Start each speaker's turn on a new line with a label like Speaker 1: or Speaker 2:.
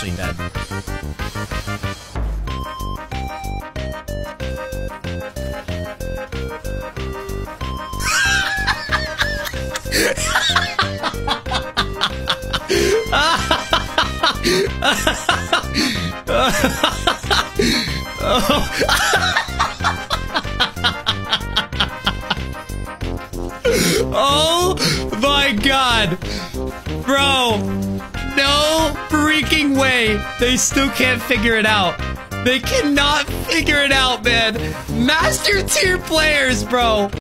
Speaker 1: actually dead. Oh my god, bro, no freaking way. They still can't figure it out. They cannot figure it out, man. Master tier players, bro.